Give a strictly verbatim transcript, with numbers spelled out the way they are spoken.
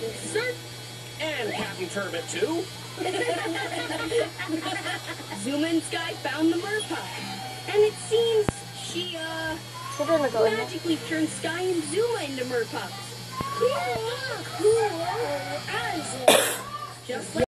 Sir. And Captain Turbot, too. Zuma and Sky found the merpup. And it seems she, uh, magically turned Sky and Zuma into merpups. Cool. Cool. As just like